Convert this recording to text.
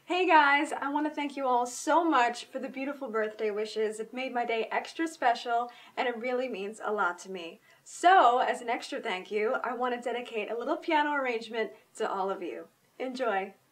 Hey guys, I want to thank you all so much for the beautiful birthday wishes. It made my day extra special and it really means a lot to me. So, as an extra thank you, I want to dedicate a little piano arrangement to all of you. Enjoy!